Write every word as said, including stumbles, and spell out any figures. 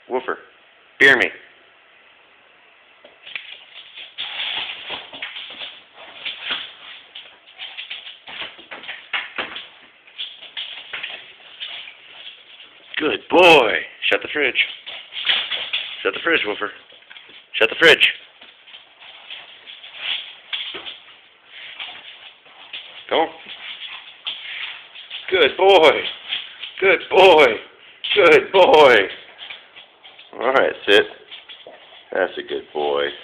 Woofer, beer me. Good boy. Shut the fridge. Shut the fridge, Woofer. Shut the fridge. Go. Good boy. Good boy. Good boy. All right, sit. That's a good boy.